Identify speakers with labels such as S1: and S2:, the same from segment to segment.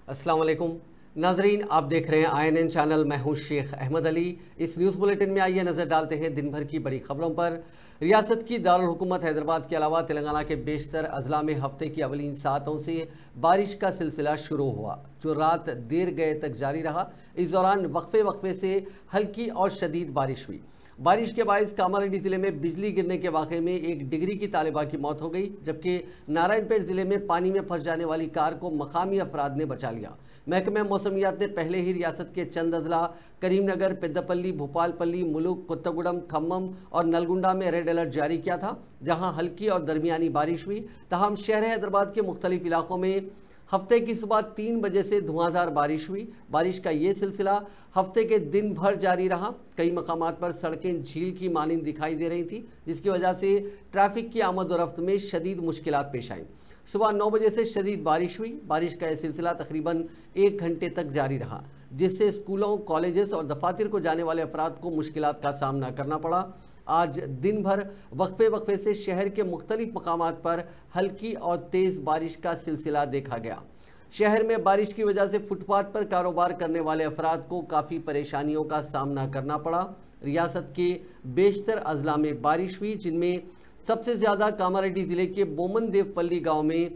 S1: अस्सलाम वालेकुम नाजरीन, आप देख रहे हैं INN चैनल। मैं हूं शेख अहमद अली। इस न्यूज़ बुलेटिन में आइए नज़र डालते हैं दिन भर की बड़ी खबरों पर। रियासत की दारुल हुकूमत हैदराबाद के अलावा तेलंगाना के बेशतर अजला में हफ्ते की अवलीन सातों से बारिश का सिलसिला शुरू हुआ, जो रात देर गए तक जारी रहा। इस दौरान वक्फे वक्फे से हल्की और शदीद बारिश हुई। बारिश के बायस कामारेड्डी जिले में बिजली गिरने के वाक़े में एक डिग्री की तालिबा की मौत हो गई, जबकि नारायणपेट जिले में पानी में फंस जाने वाली कार को मकामी अफराद ने बचा लिया। महकमा मौसमियात ने पहले ही रियासत के चंद अजला करीमनगर, पेद्दपल्ली, भोपालपल्ली, मुलुक, कोत्तगुडम, खम्मम और नलगुंडा में रेड अलर्ट जारी किया था, जहां हल्की और दरमियानी बारिश हुई। तहम शहर हैदराबाद के मुख्तलिफ इलाकों में हफ्ते की सुबह 3 बजे से धुआंधार बारिश हुई। बारिश का ये सिलसिला हफ्ते के दिन भर जारी रहा। कई मकामात पर सड़कें झील की मानिंद दिखाई दे रही थी, जिसकी वजह से ट्रैफिक की आमद और रफ्त में शदीद मुश्किलात पेश आईं। सुबह 9 बजे से शदीद बारिश हुई। बारिश का यह सिलसिला तकरीबन 1 घंटे तक जारी रहा, जिससे स्कूलों, कॉलेजेस और दफातर को जाने वाले अफराद को मुश्किलात का सामना करना पड़ा। आज दिन भर वक्फे वक्फे से शहर के मुख्तलिफ मकामात पर हल्की और तेज़ बारिश का सिलसिला देखा गया। शहर में बारिश की वजह से फुटपाथ पर कारोबार करने वाले अफराद को काफ़ी परेशानियों का सामना करना पड़ा। रियासत के बेशतर अजला में बारिश हुई, जिनमें सबसे ज़्यादा कामारेड्डी ज़िले के बोमन देवपल्ली गाँव में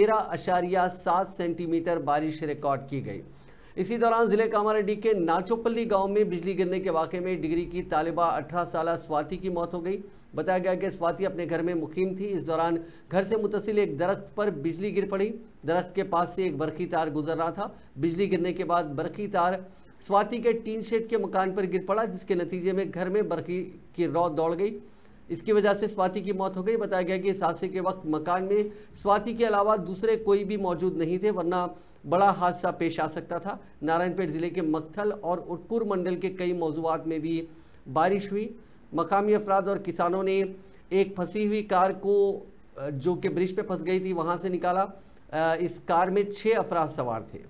S1: 13.7 सेंटीमीटर बारिश रिकॉर्ड की गई। इसी दौरान ज़िले कामारेड्डी के नाचोपल्ली गांव में बिजली गिरने के वाक़े में डिग्री की तालिबा 18 साला स्वाति की मौत हो गई। बताया गया कि स्वाति अपने घर में मुकीम थी। इस दौरान घर से मुतसिल एक दरख्त पर बिजली गिर पड़ी। दरख्त के पास से एक बरक़ी तार गुजर रहा था। बिजली गिरने के बाद बरक़ी तार स्वाति के टीन शेड के मकान पर गिर पड़ा, जिसके नतीजे में घर में बरक़ी की रौ दौड़ गई। इसकी वजह से स्वाति की मौत हो गई। बताया गया कि इस हादसे के वक्त मकान में स्वाति के अलावा दूसरे कोई भी मौजूद नहीं थे, वरना बड़ा हादसा पेश आ सकता था। नारायणपेट ज़िले के मक्थल और उटकुर मंडल के कई मौज़ूआत में भी बारिश हुई। मकामी अफराद और किसानों ने एक फंसी हुई कार को, जो कि ब्रिज पे फंस गई थी, वहाँ से निकाला। इस कार में 6 अफराद सवार थे।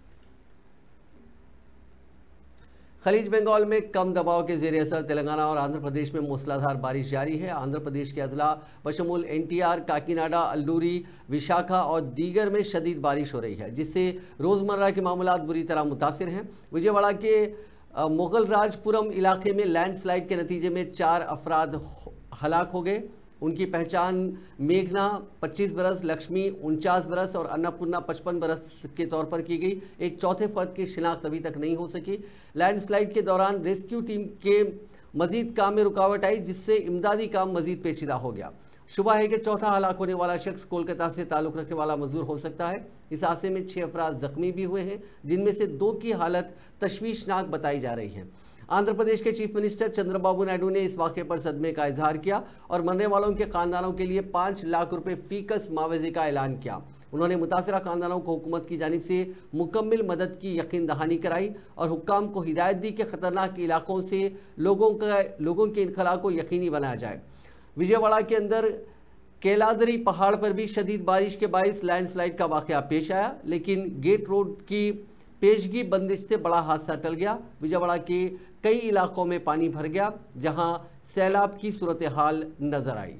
S1: खलीज बंगाल में कम दबाव के ज़ेर असर तेलंगाना और आंध्र प्रदेश में मूसलाधार बारिश जारी है। आंध्र प्रदेश के अजला बशमूल NTR, काकीनाडा, अल्लूरी, विशाखा और दीगर में शदीद बारिश हो रही है, जिससे रोज़मर्रा के मामलात बुरी तरह मुतासिर हैं। विजयवाड़ा के मुगल राजपुरम इलाके में लैंडस्लाइड के नतीजे में 4 अफराद हलाक हो गए। उनकी पहचान मेघना 25 बरस, लक्ष्मी 49 बरस और अन्नपूर्णा 55 बरस के तौर पर की गई। एक चौथे फर्द की शिनाख्त अभी तक नहीं हो सकी। लैंडस्लाइड के दौरान रेस्क्यू टीम के मजीद काम में रुकावट आई, जिससे इमदादी काम मजीद पेचीदा हो गया। शुबा है कि चौथा हलाक होने वाला शख्स कोलकाता से ताल्लुक़ रखने वाला मजदूर हो सकता है। इस हादसे में 6 अफराद जख्मी भी हुए हैं, जिनमें से 2 की हालत तशवीशनाक बताई जा रही है। आंध्र प्रदेश के चीफ मिनिस्टर चंद्रबाबू नायडू ने इस वाक़े पर सदमे का इजहार किया और मरने वालों के खानदानों के लिए 5 लाख रुपए फीकस मुआवजे का ऐलान किया। उन्होंने मुतासरा खानदानों को हुकूमत की जानिब से मुकम्मल मदद की यकीन दहानी कराई और हुक्काम को हिदायत दी कि ख़तरनाक इलाकों से लोगों के इनखला को यकीनी बनाया जाए। विजयवाड़ा के अंदर केलादरी पहाड़ पर भी शदीद बारिश के बायस लैंडस्लाइड का वाक़या पेश आया, लेकिन गेट रोड की पेशगी बंदिश से बड़ा हादसा टल गया। विजयवाड़ा के कई इलाकों में पानी भर गया, जहां सैलाब की सूरत हाल नजर आई।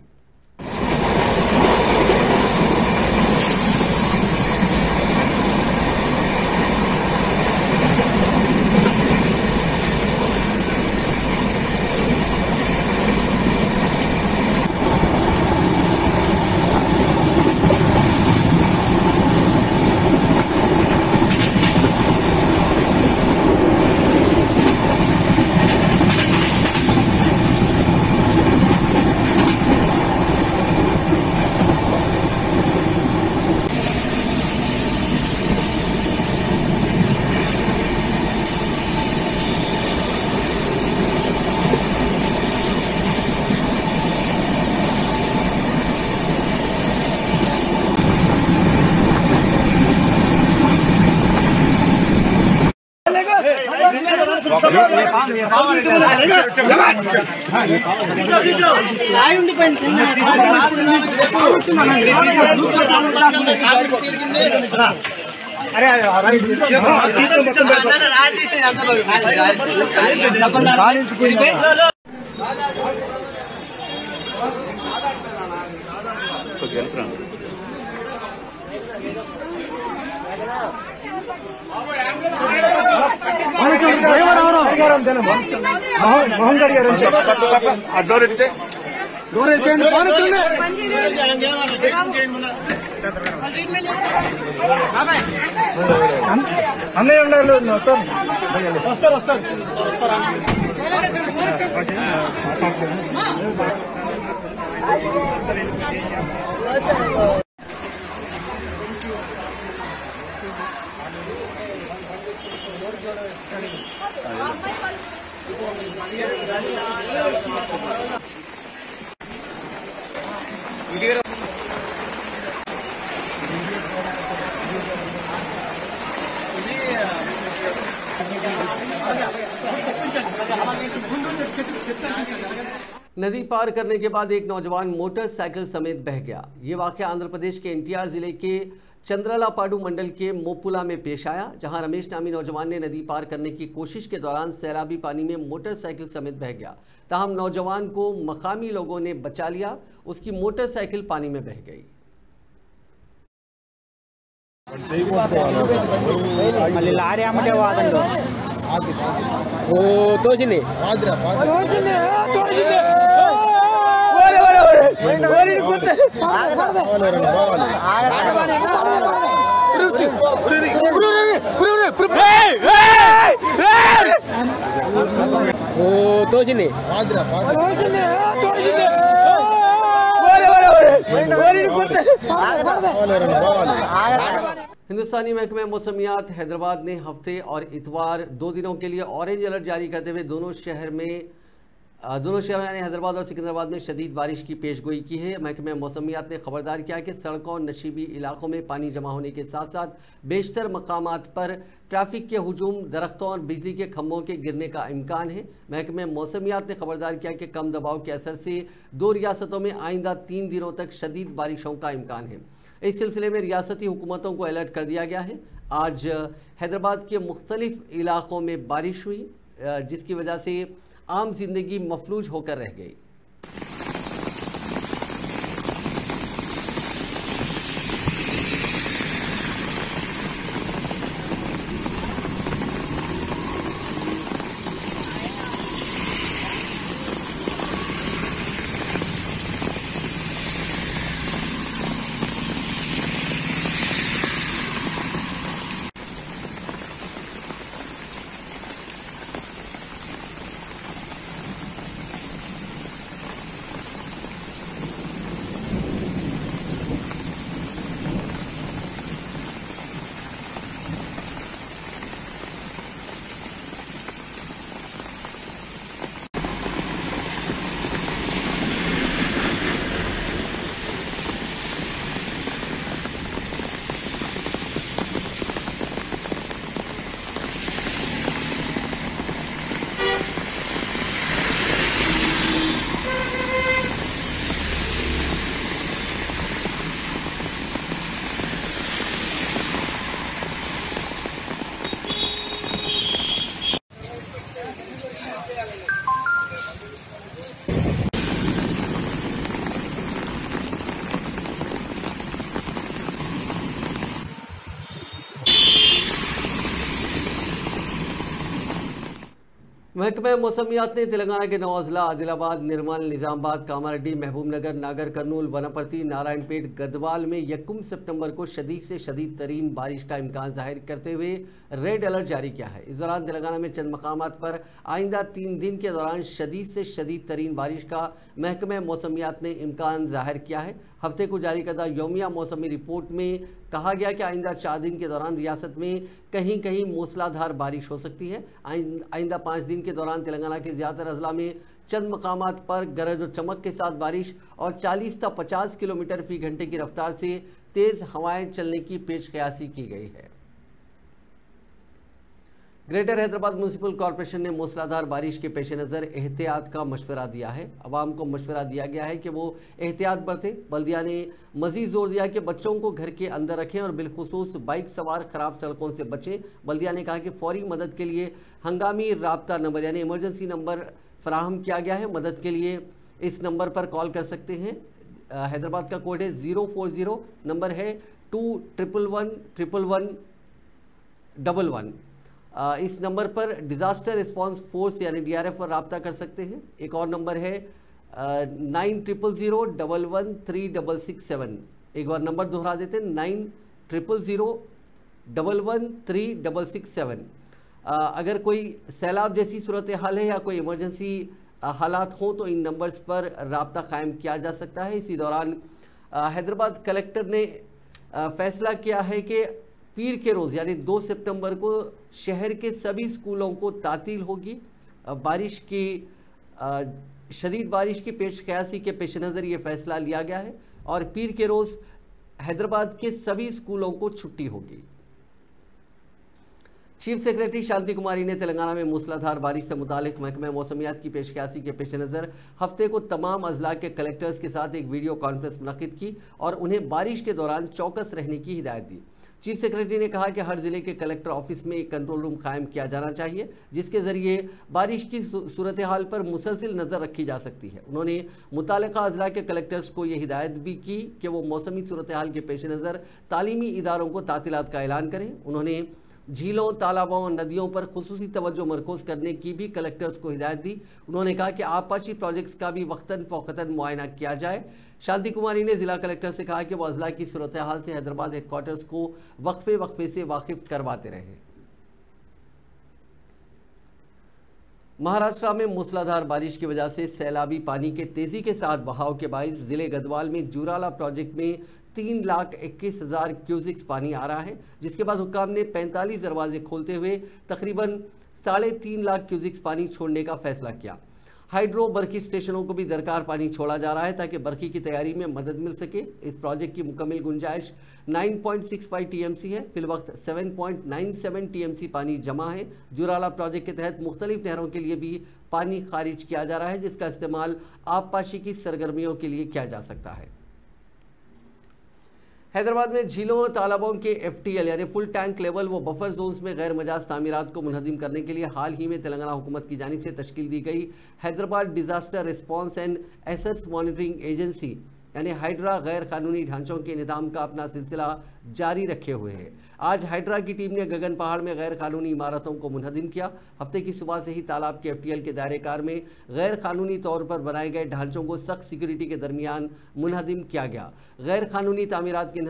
S2: అన్నయ్య ఉన్నారు సార్ వస్తారు
S1: नदी पार करने के बाद एक नौजवान मोटरसाइकिल समेत बह गया। ये वाकया आंध्र प्रदेश के एनटीआर जिले के चंद्रलापाडु मंडल के मोपुला में पेश आया, जहां रमेश नामी नौजवान ने नदी पार करने की कोशिश के दौरान सैलाबी पानी में मोटरसाइकिल समेत बह गया। ताहम नौजवान को मकामी लोगों ने बचा लिया, उसकी मोटरसाइकिल पानी में बह गई। हिंदुस्तानी महकमे मौसमियात हैदराबाद ने हफ्ते और इतवार 2 दिनों के लिए ऑरेंज अलर्ट जारी करते हुए दोनों शहरों यानी हैदराबाद और सिकंदराबाद में शदीद बारिश की पेशगोई की है। महकमे मौसमियात ने खबरदार किया कि सड़कों और नशीबी इलाकों में पानी जमा होने के साथ साथ बेशतर मकामात पर ट्रैफिक के हुजूम, दरख्तों और बिजली के खंभों के गिरने का इम्कान है। महकमे मौसमियात ने खबरदार किया कि कम दबाव के असर से 2 रियासतों में आइंदा 3 दिनों तक शदीद बारिशों का इम्कान है। इस सिलसिले में रियासती हुकूमतों को अलर्ट कर दिया गया है। आज हैदराबाद के मुख्तलिफ इलाकों में बारिश हुई, जिसकी वजह से आम जिंदगी मफलूज होकर रह गई। महकमे मौसमियात ने तेलंगाना के 9 अजला आदिलाबाद, निर्मल, निजामाबाद, कामारेड्डी, महबूबनगर, नागर कर्नूल, वनपर्ती, नारायणपेट, गदवाल में 1 सितंबर को शदीद से शदीद तरीन बारिश का इम्कान जाहिर करते हुए रेड अलर्ट जारी किया है। इस दौरान तेलंगाना में चंद मकामात पर आइंदा 3 दिन के दौरान शदीद से शदीद तरीन बारिश का महकमे मौसमियात ने इम्कान जाहिर किया है। हफ्ते को जारी करदा यौमिया मौसमी रिपोर्ट में कहा गया कि आइंदा 4 दिन के दौरान रियासत में कहीं कहीं मूसलाधार बारिश हो सकती है। आइंदा 5 दिन के दौरान तेलंगाना के ज़्यादातर अजला में चंद मकामात पर गरज और चमक के साथ बारिश और 40 से 50 किलोमीटर फी घंटे की रफ्तार से तेज़ हवाएं चलने की पेशकयासी की गई है। ग्रेटर हैदराबाद म्यूनसिपल कॉरपोरेशन ने मूसलाधार बारिश के पेश नज़र एहतियात का मशवरा दिया है। अवाम को मशवरा दिया गया है कि वो एहतियात बरतें। बल्दिया ने मजीद जोर दिया कि बच्चों को घर के अंदर रखें और बिलखुसूस बाइक सवार ख़राब सड़कों से बचें। बल्दिया ने कहा कि फौरी मदद के लिए हंगामी राब्ता नंबर यानी इमरजेंसी नंबर फराहम किया गया है। मदद के लिए इस नंबर पर कॉल कर सकते हैं। हैदराबाद का कोड है 040, नंबर है 211111 1111। इस नंबर पर डिज़ास्टर रिस्पांस फोर्स यानी DRF पर रब्ता कर सकते हैं। एक और नंबर है 9000011367। एक बार नंबर दोहरा देते हैं 9000011367। अगर कोई सैलाब जैसी सूरत हाल है या कोई इमरजेंसी हालात हों तो इन नंबर्स पर रब्ता कायम किया जा सकता है। इसी दौरान हैदराबाद कलेक्टर ने फैसला किया है कि पीर के रोज़ यानी 2 सितंबर को शहर के सभी स्कूलों को तातील होगी। बारिश की शदीद बारिश की पेशकयासी के पेश नज़र ये फैसला लिया गया है और पीर के रोज़ हैदराबाद के सभी स्कूलों को छुट्टी होगी। चीफ सेक्रेटरी शांति कुमारी ने तेलंगाना में मूसलाधार बारिश से मुतालिक महकमा मौसमियात की पेशकयासी के पेश नज़र हफ्ते को तमाम अजला के कलेक्टर्स के साथ एक वीडियो कॉन्फ्रेंस मुनक्किद की और उन्हें बारिश के दौरान चौकस रहने की हिदायत दी। चीफ सेक्रेटरी ने कहा कि हर जिले के कलेक्टर ऑफिस में एक कंट्रोल रूम कायम किया जाना चाहिए जिसके जरिए बारिश की सूरत हाल पर मुसलसिल नज़र रखी जा सकती है। उन्होंने मुतालिका अजला के कलेक्टर्स को यह हिदायत भी की कि वो मौसमी सूरत हाल के पेश नज़र तालीमी इदारों को तातीलात का ऐलान करें। उन्होंने झीलों, तालाबों और नदियों पर खुसूसी तवज्जो मरकूज करने की भी कलेक्टर्स को हिदायत दी। उन्होंने कहा कि आबपाशी प्रोजेक्ट्स का भी वक्तन फ़ौक़तन मुआयना किया जाए। शांति कुमारी ने ज़िला कलेक्टर से कहा कि वह अजला की सूरत हाल से हैदराबाद हेडक्वार्टर्स को वक्फे से वाकिफ करवाते रहे। महाराष्ट्र में मूसलाधार बारिश की वजह से सैलाबी पानी के तेज़ी के साथ बहाव के बाइस ज़िले गदवाल में जूराला प्रोजेक्ट में 3,21,000 क्यूसिक्स पानी आ रहा है, जिसके बाद हुक्काम ने 45 दरवाजे खोलते हुए तकरीबन 3.5 लाख क्यूसिक्स पानी छोड़ने का फैसला किया। हाइड्रो बरकी स्टेशनों को भी दरकार पानी छोड़ा जा रहा है ताकि बरकी की तैयारी में मदद मिल सके। इस प्रोजेक्ट की मुकम्मल गुंजाइश 9.65 TMC है। फिलवक्त 7.97 TMC पानी जमा है। जुराला प्रोजेक्ट के तहत मुख्तलिफ नहरों के लिए भी पानी खारिज किया जा रहा है जिसका इस्तेमाल आबपाशी की सरगर्मियों के लिए किया जा सकता है। हैदराबाद में झीलों और तालाबों के FTL यानी फुल टैंक लेवल व बफर जोन्स में गैर मजाज तामीरात को मुनहदिम करने के लिए हाल ही में तेलंगाना हुकूमत की जानिब से तश्कील दी गई Hyderabad disaster response and assets monitoring agency यानी हाइड्रा गैर कानूनी ढांचों के निज़ाम का अपना सिलसिला जारी रखे हुए है। आज हाइड्रा की टीम ने गगन पहाड़ में गैर कानूनी इमारतों को मुनहदिम किया। हफ्ते की सुबह से ही तालाब के FTL के दायरे कार में गैर कानूनी तौर पर बनाए गए ढांचों को सख्त सिक्योरिटी के दरमियान मुनहदिम किया गया। गैर कानूनी तामीरात के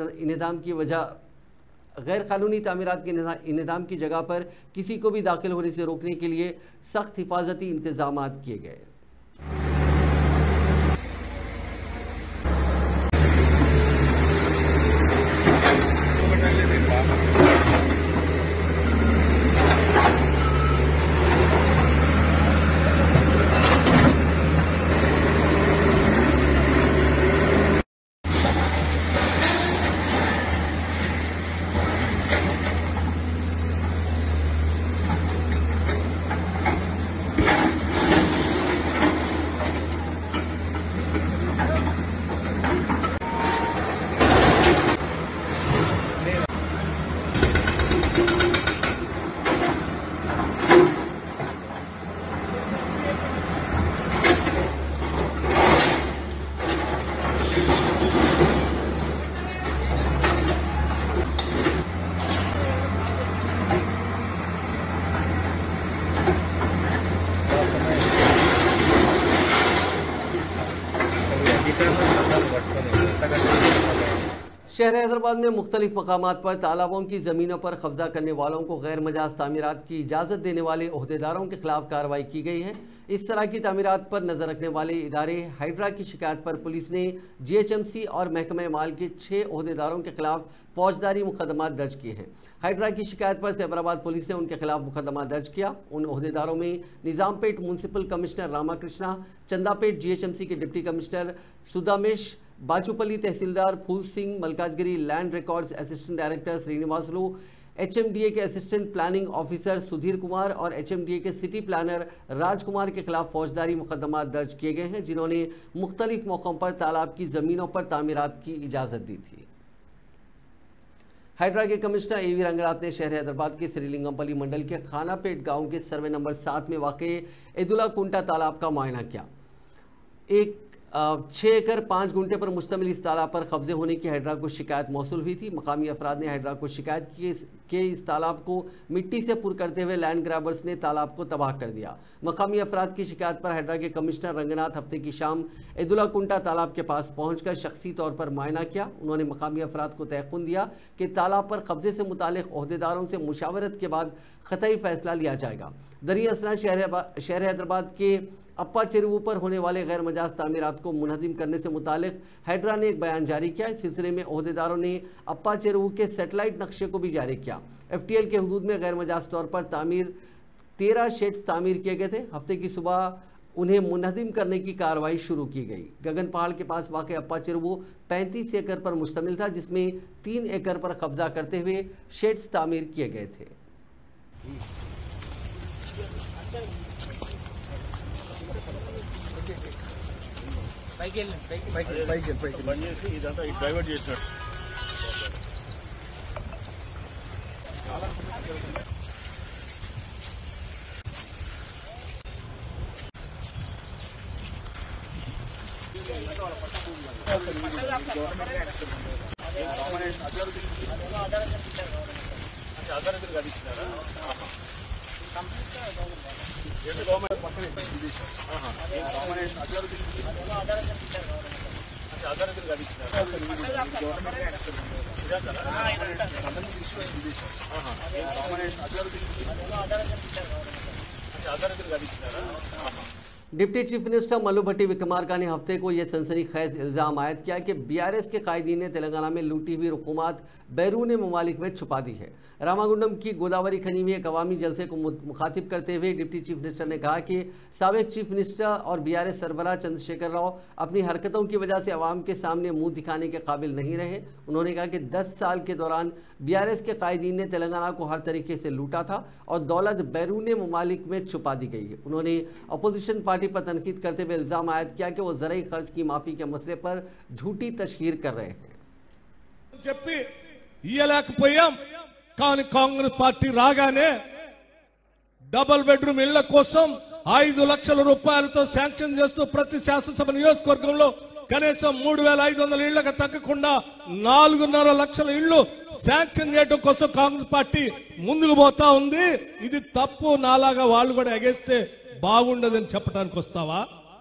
S1: निज़ाम की जगह पर किसी को भी दाखिल होने से रोकने के लिए सख्त हिफाजती इंतजाम किए गए। शहर हैदराबाद में मुख्तलिफ मकामात पर तालाबों की ज़मीनों पर कब्जा करने वालों को गैर मजाज तामीरात की इजाज़त देने वाले ओहदेदारों के खिलाफ कार्रवाई की गई है। इस तरह की तामीरात पर नज़र रखने वाले इदारे हाइड्रा की शिकायत पर पुलिस ने GHMC और महकमा माल के 6 ओहदेदारों के खिलाफ फौजदारी मुकदमा दर्ज किए हैं। हाइड्रा की शिकायत पर सैबराबाद पुलिस ने उनके खिलाफ मुकदमा दर्ज किया। उन ओहदेदारों में Nizampet municipal commissioner Ramakrishna, Chandapet GHMC के डिप्टी कमिश्नर सुदामेश, बाचूपल्ली तहसीलदार Phool Singh, Malkajgiri land records assistant director Srinivasulu, HMDA के assistant planning officer Sudhir Kumar और HMDA के सिटी प्लानर राजकुमार के खिलाफ फौजदारी मुकदमा दर्ज किए गए हैं जिन्होंने मुख्तलिफ मौक़ों पर तालाब की ज़मीनों पर तामीरात की इजाज़त दी थी। हाइड्रा के कमिश्नर AV रंगनाथ ने शहर हैदराबाद के श्रीलिंगमपल्ली मंडल के खानापेट गाँव के सर्वे नंबर 7 में वाक़ एदुला कुंटा तालाब का मुआयना किया। एक 6 एकड़ 5 गुंठे पर मुश्तमिल इस तालाब पर कब्जे होने की हैदरा को शिकायत मौसूल हुई थी। मकामी अफराद ने हैदरा को शिकायत की कि इस तालाब को मिट्टी से पुर करते हुए लैंड ग्रैबर्स ने तालाब को तबाह कर दिया। मकामी अफराद की शिकायत पर हैदरा के कमिश्नर रंगनाथ हफ्ते की शाम ईदुल्ला कुंटा तालाब के पास पहुंचकर शख्सी तौर पर मुआयना किया। उन्होंने मकामी अफराद को तयक़ुन दिया कि तालाब पर कब्जे से मुतालिक ओहदेदारों से मुशावरत के बाद क़तई फैसला लिया जाएगा। दरिया असना शहर हैदराबाद के अप्पा चेरुवू पर होने वाले गैर मजाज तामीरात को मुनहदिम करने से मुतालिक हैदरा ने एक बयान जारी किया। इस सिलसिले में ओहदेदारों ने अप्पा चेरुवू के सेटेलाइट नक्शे को भी जारी किया। FTL के हदूद में गैर मजाज तौर पर 13 शेड्स तामीर किए गए थे। हफ्ते की सुबह उन्हें मुनहदिम करने की कार्रवाई शुरू की गई। गगन पहाड़ के पास वाक़ अप्पा चेरुवू 35 एकड़ पर मुश्तमिल था, जिसमें 3 एकड़ पर कब्जा करते हुए शेड्स तामीर किए गए थे।
S2: ఇదంతా డైవర్ట్ చేసినట్టు
S1: deputy chief minister Mallu Bhatti Vikramarka ने हफ्ते को यह सनसनीखेज इल्ज़ाम आयद किया कि BRS के कायदीन ने तेलंगाना में लूटी हुई रकूमत बैरून ममालिक में छुपा दी है। रामागुंडम की गोदावरी खनी में एक अवामी जलसे को मुखातिब करते हुए डिप्टी चीफ मिनिस्टर ने कहा कि साबिक चीफ मिनिस्टर और BRS सरबराह चंद्रशेखर राव अपनी हरकतों की वजह से अवाम के सामने मुंह दिखाने के काबिल नहीं रहे। उन्होंने कहा कि 10 साल के दौरान BRS के कायदीन ने तेलंगाना को हर तरीके से लूटा था और दौलत बैरून ममालिक में छुपा दी गई है। उन्होंने अपोजिशन पार्टी पर तनकीद करते हुए इल्ज़ाम आयद किया कि वो ज़रई खर्च की माफ़ी के मसले पर झूठी तशहीर कर रहे हैं।
S3: కానీ కాంగ్రెస్ పార్టీ రాగానే డబుల్ బెడ్రూమ్ ఇళ్ల కోసం 5 లక్షల రూపాయలతో శాంక్షన్ చేస్తూ ప్రతి శాసనసభ నియోజకవర్గంలో కనీసం 3500 ఇళ్లకు తగ్గకుండా 4.5 లక్షల ఇళ్లు శాంక్షన్ చేయడం కోసం కాంగ్రెస్ పార్టీ ముందుకు పోతా ఉంది। ఇది తప్పు, నాలాగా వాళ్ళు కూడా ఎగేస్తే బాగుండదని చెప్పడానికి వస్తావా?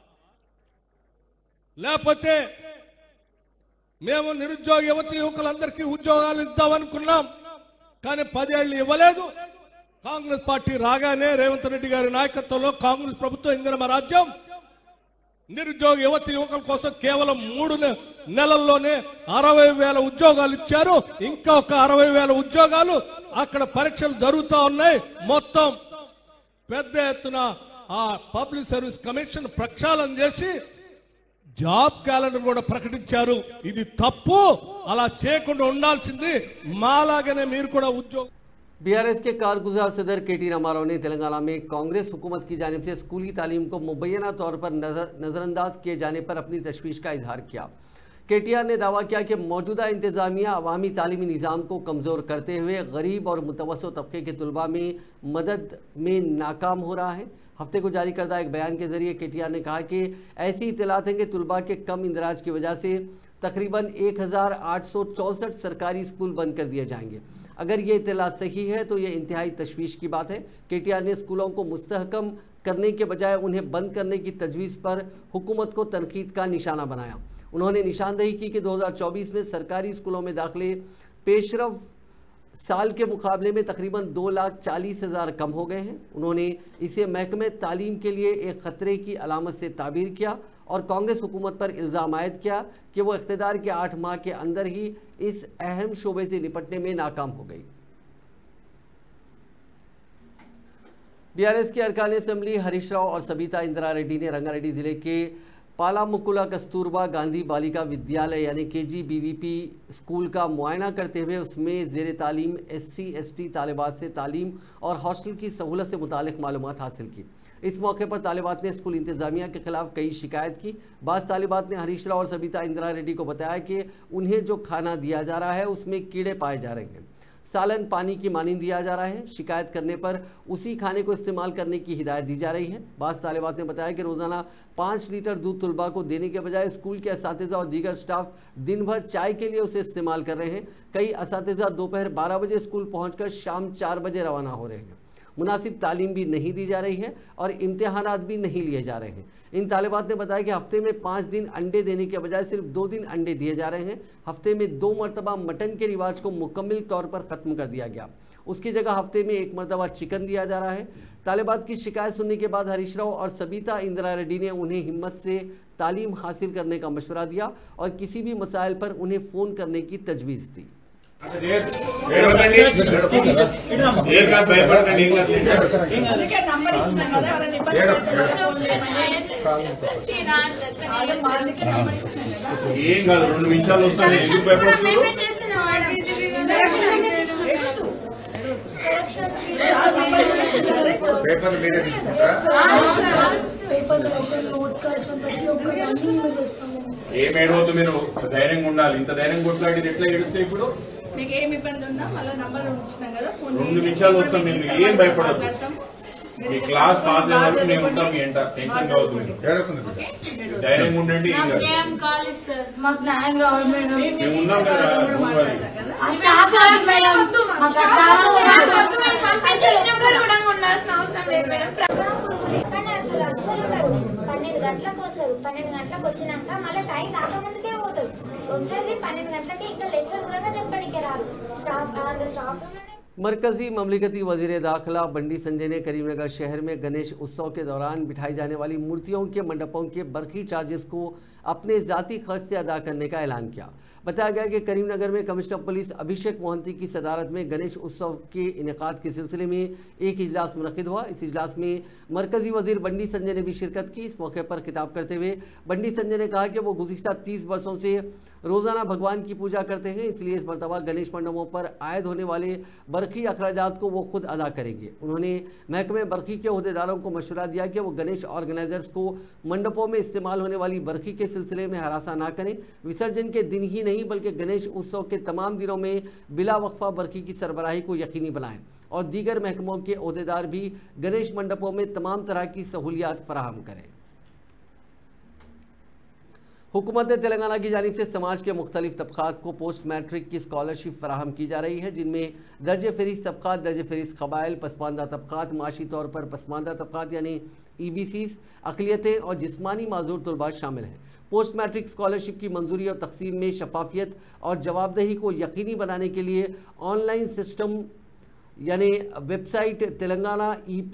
S3: లేకపోతే మేము నిరుద్యోగ యువతి యువకులందరికీ ఉద్యోగాలు ఇద్దామనుకున్నాం, కానీ 10 ఏళ్ళు ఇవ్వలేదు। కాంగ్రెస్ పార్టీ రాగానే రేవంత్ రెడ్డి గారి నాయకత్వంలో కాంగ్రెస్ ప్రభుత్వం ఇందిరమ్మ రాజ్యం నిరుద్యోగ యువతి యువకుల కోసం కేవలం 3 నెలల్లోనే 60,000 ఉద్యోగాలు ఇచ్చారు। ఇంకా ఒక 60,000 ఉద్యోగాలు అక్కడ పరీక్షలు జరుగుతూ ఉన్నాయి। మొత్తం పెద్ద ఎత్తున ఆ పబ్లిక్ సర్వీస్ కమిషన్ ప్రక్షాళన చేసి జాబ్ క్యాలెండర్ కూడా ప్రకటించారు। ఇది తప్పు, అలా చేయకుండా ఉండాల్సింది। మాలాగానే మీరు కూడా ఉద్యోగం।
S1: BRS के कारगुजार सदर KT रामाराव ने तेलंगाना में कांग्रेस हुकूमत की जानिब से स्कूली तालीम को मुबैना तौर पर नज़रअंदाज किए जाने पर अपनी तशवीश का इजहार किया। KTR ने दावा किया कि मौजूदा इंतज़ामिया अवामी तालीमी निज़ाम को कमज़ोर करते हुए गरीब और मुतवस्सित तबके के तलबा में मदद में नाकाम हो रहा है। हफ्ते को जारी करदा एक बयान के जरिए KTR ने कहा कि ऐसी इत्तलात हैं कि तलबा के कम इंदराज की वजह से तकरीबन 1864 सरकारी स्कूल बंद कर दिए जाएंगे। अगर ये इत्तलात सही है तो ये इंतहाई तशवीश की बात है। KTR ने स्कूलों को मुस्तहकम करने के बजाय उन्हें बंद करने की तजवीज़ पर हुकूमत को तनकीद का निशाना बनाया। उन्होंने निशानदेही की कि 2024 में सरकारी स्कूलों में दाखिले पेशरफ साल के मुकाबले में तकरीबन 2,40,000 कम हो गए हैं। उन्होंने इसे महकमे तालीम के लिए एक ख़तरे की अलामत से ताबीर किया और कांग्रेस हुकूमत पर इल्ज़ाम आयद किया कि वो इख्तिदार के 8 माह के अंदर ही इस अहम शोबे से निपटने में नाकाम हो गई। BRS के अरकान असम्बली हरीश राव और सबीता इंदिरा रेड्डी ने रंगारेड्डी ज़िले के पालामुकुला कस्तूरबा गांधी बालिका विद्यालय यानी KGBVP स्कूल का मुआयना करते हुए उसमें ज़ेर तालीम SC/ST तालिबात से तालीम और हॉस्टल की सहूलत से मुतालिक मालूमात हासिल की। इस मौके पर तालिबात ने स्कूल इंतज़ामिया के खिलाफ कई शिकायत की। बाज़ तालिबात ने हरीश राव और सबीता इंदिरा रेड्डी को बताया कि उन्हें जो खाना दिया जा रहा है उसमें कीड़े पाए जा रहे हैं। सालन पानी की मानी दिया जा रहा है। शिकायत करने पर उसी खाने को इस्तेमाल करने की हिदायत दी जा रही है। बास तालिबात ने बताया कि रोजाना 5 लीटर दूध तुलबा को देने के बजाय स्कूल के असातिज़ा और दीगर स्टाफ दिन भर चाय के लिए उसे इस्तेमाल कर रहे हैं। कई असातिज़ा दोपहर 12 बजे स्कूल पहुंचकर शाम 4 बजे रवाना हो रहे हैं। मुनासिब तालीम भी नहीं दी जा रही है और इम्तिहानात भी नहीं लिए जा रहे हैं। इन तालिबात ने बताया कि हफ्ते में 5 दिन अंडे देने के बजाय सिर्फ 2 दिन अंडे दिए जा रहे हैं। हफ्ते में 2 मरतबा मटन के रिवाज को मुकम्मल तौर पर ख़त्म कर दिया गया। उसकी जगह हफ्ते में 1 मरतबा चिकन दिया जा रहा है। तालिबात की शिकायत सुनने के बाद हरीश राव और सबिता इंदिरा रेड्डी ने उन्हें हिम्मत से तालीम हासिल करने का मशवरा दिया और किसी भी मसाइल पर उन्हें फ़ोन करने की तजवीज़ दी।
S4: ఏమేడో మీరు ధైర్యంగా ఉండాలి. ఇంత ధైర్యంగా కొట్లాడి ఎట్లా ఏడుస్తే ఇప్పుడు
S5: మీకు ఏం ఇబ్బంది ఉన్నా మళ్ళీ నంబర్ ఉంచినాం కదా,
S4: 2 నిమిషాలు వస్తాం. మీరు ఏం భయపడద్దు. మీ క్లాస్ పాస్ అయ్యే వరకు మేము ఉంటాం. మీ ఎంట టెన్షన్ కావద్దు. మీరు ధైర్యంగా ఉండండి.
S5: మాకు న్యాయం కావాలి మేడం.
S4: మేము ఉన్నాం కదా.
S6: గంటలకు వస్తారు. 12 గంటలకు వచ్చినాక మళ్ళీ టైం కాకముందుకే పోతారు. వస్తుంది 12 గంటలకి ఇంకా లెసన్ కూడా చెప్పడానికి రారు. స్టాఫ్
S1: मरकजी ममलिकती वजीर दाखिला बंडी संजय ने करीमनगर शहर में गणेश उत्सव के दौरान बिठाई जाने वाली मूर्तियों के मंडपों के बरकी चार्जेस को अपने ज़ाती खर्च से अदा करने का ऐलान किया। बताया गया कि करीमनगर में कमिश्नर पुलिस अभिषेक मोहंती की सदारत में गणेश उत्सव के इनेकाद के सिलसिले में एक इजलास मुनक़िद हुआ। इस इजलास में मरकजी वजीर बंडी संजय ने भी शिरकत की। इस मौके पर खिताब करते हुए बंडी संजय ने कहा कि वो गुज़िश्ता 30 वर्षों से रोज़ाना भगवान की पूजा करते हैं, इसलिए इस मरतबा गणेश मंडपों पर आयद होने वाले बरकी अखराजात को वो खुद अदा करेंगे। उन्होंने महकमे बरकी के अहदेदारों को मशवरा दिया कि वो गणेश ऑर्गेनाइजर्स को मंडपों में इस्तेमाल होने वाली बरकी के सिलसिले में हरासा ना करें। विसर्जन के दिन ही नहीं बल्कि गणेश उत्सव के तमाम दिनों में बिला वक्फा बरकी की सरबराही को यकीनी बनाएं और दीगर महकमों के अहदेदार भी गणेश मंडपों में तमाम तरह की सहूलियात फराहम करें। हुकूमत तेलंगाना की जानिब से समाज के मुख्तलिफ तबक़ात को पोस्ट मैट्रिक की स्कॉलरशिप फराहम की जा रही है, जिनमें दर्ज फ़हरिस्त तबक़ात, दर्ज फ़हरिस्त क़बाइल, पसमानदा तबक़ात, माशी तौर पर पसमानदा तबक़ात यानी EBCs, अक़लियतें और जिस्मानी माजूर तलबा शामिल हैं। पोस्ट मैट्रिक स्कॉलरशिप की मंजूरी और तक़सीम में शफाफियत और जवाबदेही को यकीनी बनाने के लिए ऑनलाइन सिस्टम यानी वेबसाइट तेलंगाना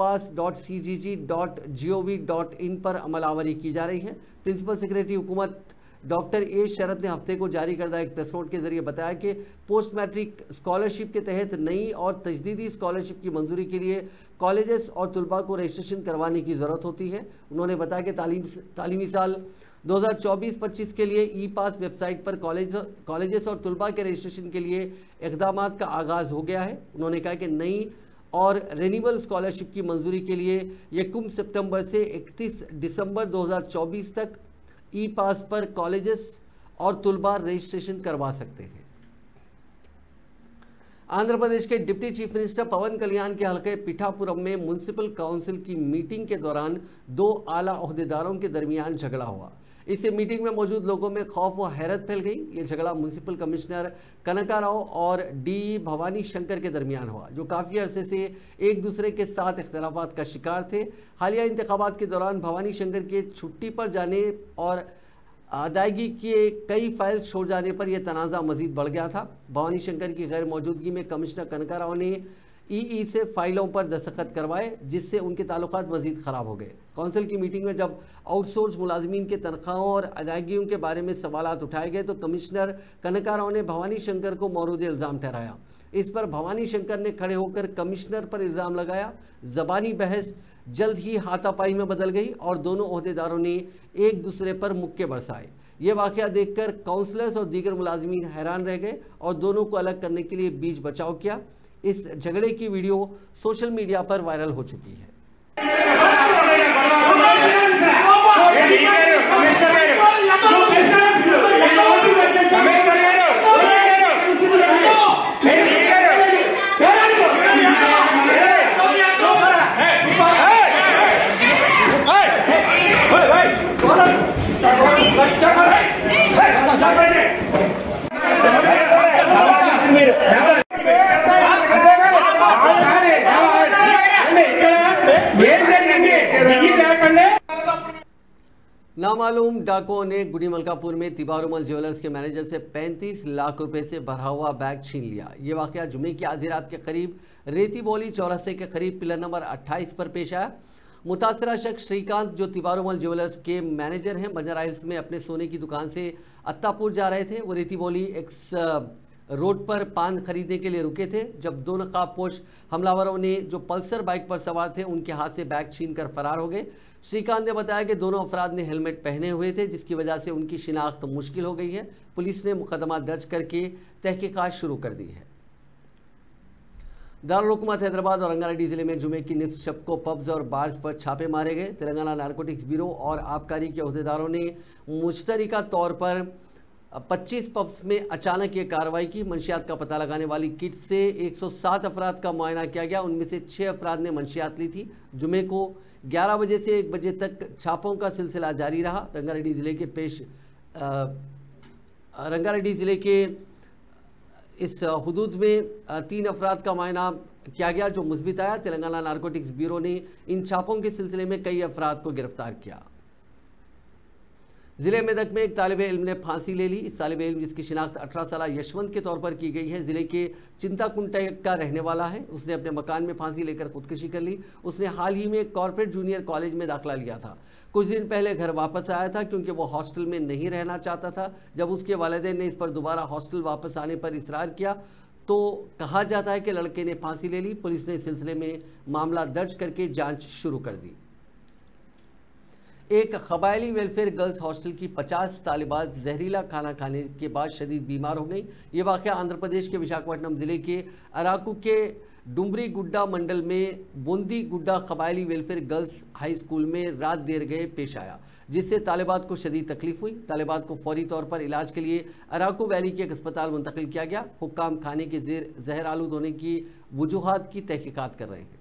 S1: epass.cgg.gov.in पर अमलावरी की जा रही है। प्रिंसिपल सेक्रेटरी हुकूमत डॉक्टर ए शरद ने हफ्ते को जारी करदा एक प्रेस नोट के जरिए बताया कि पोस्ट मैट्रिक स्कॉलरशिप के तहत नई और तजदीदी स्कॉलरशिप की मंजूरी के लिए कॉलेजेस और तलबा को रजिस्ट्रेशन करवाने की ज़रूरत होती है। उन्होंने बताया कि तालीमी साल 2024-25 के लिए epass वेबसाइट पर कॉलेजेस और तलबा के रजिस्ट्रेशन के लिए इक़दामात का आगाज़ हो गया है। उन्होंने कहा कि नई और रेन्यूबल स्कॉलरशिप की मंजूरी के लिए 1 सितंबर से 31 दिसंबर 2024 तक epass पर कॉलेजेस और तलबा रजिस्ट्रेशन करवा सकते हैं। आंध्र प्रदेश के deputy chief minister Pawan Kalyan के हल्के पिठापुरम में म्युनिसिपल काउंसिल की मीटिंग के दौरान 2 आला ओहदेदारों के दरमियान झगड़ा हुआ। इस मीटिंग में मौजूद लोगों में खौफ व हैरत फैल गई। ये झगड़ा म्युनिसिपल कमिश्नर कनका राव और डी भवानी शंकर के दरमियान हुआ, जो काफ़ी अरसे से एक दूसरे के साथ इख्तलाफात का शिकार थे। हालिया इंतखाबात के दौरान भवानी शंकर के छुट्टी पर जाने और अदायगी के कई फाइल्स छोड़ जाने पर यह तनाज़ा मजीद बढ़ गया था। भवानी शंकर की गैर मौजूदगी में कमिश्नर कनका राव ने EE से फाइलों पर दस्तखत करवाए, जिससे उनके ताल्लुकात मजीद ख़राब हो गए। कौंसिल की मीटिंग में जब आउटसोर्स मुलाजमीन के तनख्वाहों और अदायगियों के बारे में सवालात उठाए गए तो कमिश्नर कनका राव ने भवानी शंकर को मौरूद इल्ज़ाम ठहराया। इस पर भवानी शंकर ने खड़े होकर कमिश्नर पर इल्ज़ाम लगाया। ज़बानी बहस जल्द ही हाथापाई में बदल गई और दोनों ओहदेदारों ने एक दूसरे पर मुक्के बरसाए। ये वाक़या देखकर काउंसलर्स और दीगर मुलाजमीन हैरान रह गए और दोनों को अलग करने के लिए बीच बचाव किया। इस झगड़े की वीडियो सोशल मीडिया पर वायरल हो चुकी है। नामालूम डाकुओं ने गुड़ी मलकापुर में तिवारूमल ज्वेलर्स के मैनेजर से 35 लाख रुपए से भरा हुआ बैग छीन लिया। ये वाकया जुमे की आधी रात के करीब रेती बोली चौराहे के करीब पिलर नंबर 28 पर पेश आया। मुतासरा शख्स श्रीकांत, जो तिवारूमल ज्वेलर्स के मैनेजर हैं, बंजारा हिल्स में अपने सोने की दुकान से अत्तापुर जा रहे थे। वो रेती बोली एक्स रोड पर पान खरीदने के लिए रुके थे जब दो नकाबपोश हमलावरों ने जो पल्सर बाइक पर सवार थे उनके हाथ से बैग छीनकर फरार हो गए। श्रीकांत ने बताया कि दोनों अफराद ने हेलमेट पहने हुए थे, जिसकी वजह से उनकी शिनाख्त मुश्किल हो गई है। पुलिस ने मुकदमा दर्ज करके तहकीकात शुरू कर दी है। दारुल हुकूमत हैदराबाद और रंगारेड्डी जिले में जुमे की निस्फ शब को पब्स और बार्स पर छापे मारे गए। तेलंगाना नारकोटिक्स ब्यूरो और आबकारी के अहदेदारों ने मुश्तरका तौर पर 25 पब्स में अचानक ये कार्रवाई की। मंशियात का पता लगाने वाली किट से 107 अफराद का मुआयना किया गया। उनमें से 6 अफराद ने मंशियात ली थी। जुमे को 11 बजे से 1 बजे तक छापों का सिलसिला जारी रहा। रंगारेड्डी जिले के इस हुदूद में 3 अफराद का मुआयना किया गया जो मुस्बित आया। तेलंगाना नारकोटिक्स ब्यूरो ने इन छापों के सिलसिले में कई अफराद को गिरफ्तार किया। जिले मेदक में एक तालिब इल्म ने फांसी ले ली। इस तालिब इल्म, जिसकी शिनाख्त 18 साल यशवंत के तौर पर की गई है, जिले के चिंताकुंटा का रहने वाला है। उसने अपने मकान में फांसी लेकर खुदकुशी कर ली। उसने हाल ही में कॉर्पोरेट जूनियर कॉलेज में दाखिला लिया था। कुछ दिन पहले घर वापस आया था क्योंकि वो हॉस्टल में नहीं रहना चाहता था। जब उसके वालिदैन ने इस पर दोबारा हॉस्टल वापस आने पर इसरार किया तो कहा जाता है कि लड़के ने फांसी ले ली। पुलिस ने इस सिलसिले में मामला दर्ज करके जांच शुरू कर दी। एक कबायली वेलफेयर गर्ल्स हॉस्टल की 50 तालिबात जहरीला खाना खाने के बाद शदीद बीमार हो गई। ये वाक़या आंध्र प्रदेश के विशाखापट्टनम जिले के अराकू के डुमरी गुड्डा मंडल में बूंदी गुड्डा कबायली वेलफेयर गर्ल्स हाई स्कूल में रात देर गए पेश आया, जिससे तालिबात को शदीद तकलीफ हुई। तालिबात को फौरी तौर पर इलाज के लिए अराकू वैली के एक अस्पताल मुंतकिल किया गया। हुक्काम खाने के जहर आलूद होने की वजूहात की तहकीकात कर रहे हैं।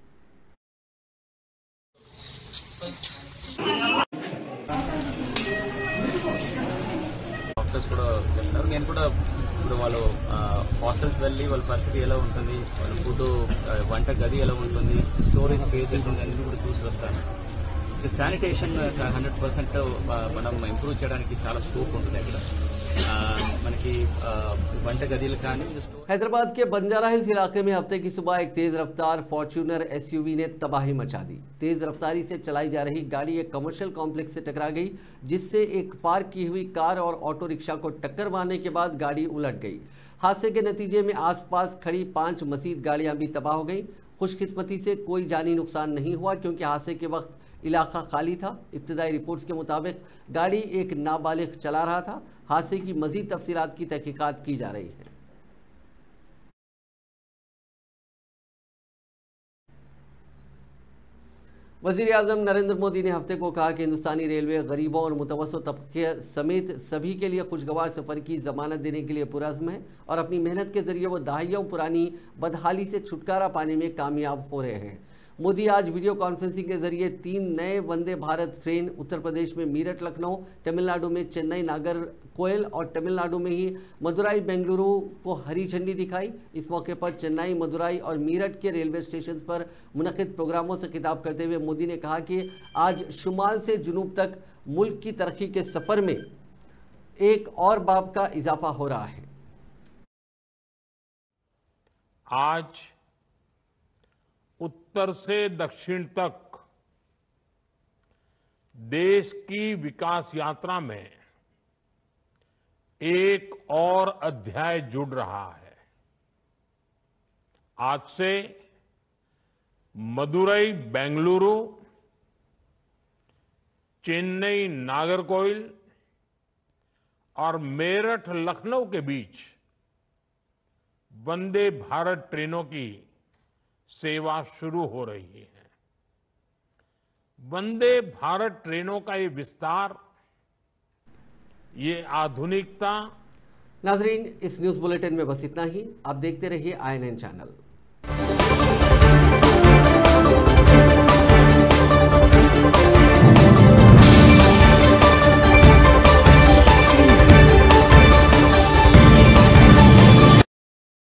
S7: డాక్టర్స్ కూడా చెప్తారు. నేను కూడా ఇప్పుడు వాళ్ళు హాస్టల్స్ వెళ్ళి వాళ్ళ పరిస్థితి ఎలా ఉంటుంది, వాళ్ళ ఫుడ్ వంట గది ఎలా ఉంటుంది, స్టోరేజ్ స్పేస్ ఎంత ఉంది అన్ని కూడా చూసి వస్తాను. శానిటేషన్ 100% మనం ఇంప్రూవ్ చేయడానికి చాలా స్కోప్ ఉంటుంది అక్కడ మనకి వంట గదిలు కానీ.
S1: हैदराबाद के बंजारा हिल्स इलाके में हफ्ते की सुबह एक तेज रफ्तार फॉर्च्यूनर एसयूवी ने तबाही मचा दी। तेज रफ्तारी से चलाई जा रही गाड़ी एक कमर्शियल कॉम्प्लेक्स से टकरा गई, जिससे एक पार्क की हुई कार और ऑटो रिक्शा को टक्कर मारने के बाद गाड़ी उलट गई। हादसे के नतीजे में आसपास खड़ी 5 मजीद गाड़ियां भी तबाह हो गई। खुशकिस्मती से कोई जानी नुकसान नहीं हुआ क्योंकि हादसे के वक्त इलाका खाली था। इब्तदाई रिपोर्ट्स के मुताबिक गाड़ी एक नाबालिग चला रहा था। हादसे की मजीद तफसीलात की तहकीकात की जा रही है। वज़ीर आज़म नरेंद्र मोदी ने हफ्ते को कहा कि हिंदुस्तानी रेलवे गरीबों और मुतवस्सित तबके समेत सभी के लिए खुशगवार सफ़र की ज़मानत देने के लिए पुरअज़्म है और अपनी मेहनत के ज़रिए वो दहाइयों पुरानी बदहाली से छुटकारा पाने में कामयाब हो रहे हैं। मोदी आज वीडियो कॉन्फ्रेंसिंग के जरिए 3 नए वंदे भारत ट्रेन उत्तर प्रदेश में मीरठ लखनऊ, तमिलनाडु में चेन्नई नागरकोइल और तमिलनाडु में ही मदुराई बेंगलुरु को हरी झंडी दिखाई। इस मौके पर चेन्नई, मदुराई और मीरठ के रेलवे स्टेशन पर मुनक़िद प्रोग्रामों से खिताब करते हुए मोदी ने कहा कि आज शुमाल से जुनूब तक मुल्क की तरक्की के सफ़र में एक और बाब का इजाफा हो रहा है।
S8: आज उत्तर से दक्षिण तक देश की विकास यात्रा में एक और अध्याय जुड़ रहा है। आज से मदुरई बेंगलुरु, चेन्नई नागरकोइल और मेरठ लखनऊ के बीच वंदे भारत ट्रेनों की सेवा शुरू हो रही है। वंदे भारत ट्रेनों का ये विस्तार, ये आधुनिकता।
S1: नाजरीन, इस न्यूज़ बुलेटिन में बस इतना ही। आप देखते रहिए INN चैनल।